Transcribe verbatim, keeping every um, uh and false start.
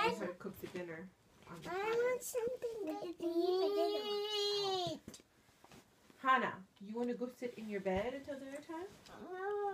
get her to cook the dinner on the I fire. want something to eat. Hanna, you want to go sit in your bed until dinner time? I